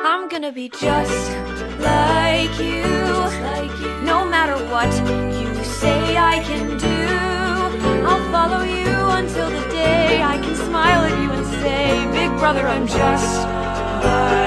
I'm gonna be just like you, no matter what you say I can do. I'll follow you until the day I can smile at you and say, Big brother, I'm just like